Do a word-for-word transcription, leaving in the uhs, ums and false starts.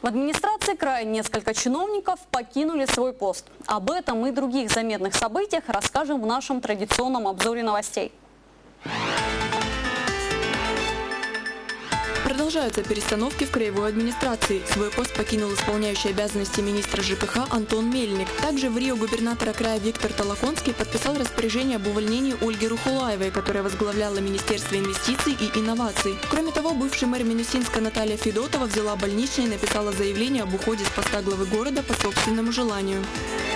В администрации края несколько чиновников покинули свой пост. Об этом и других заметных событиях расскажем в нашем традиционном обзоре новостей. Продолжаются перестановки в краевой администрации. Свой пост покинул исполняющий обязанности министра ЖКХ Антон Мельник. Также в Рио губернатора края Виктор Толоконский подписал распоряжение об увольнении Ольги Рухулаевой, которая возглавляла Министерство инвестиций и инноваций. Кроме того, бывший мэр Минусинска Наталья Федотова взяла больничный и написала заявление об уходе с поста главы города по собственному желанию.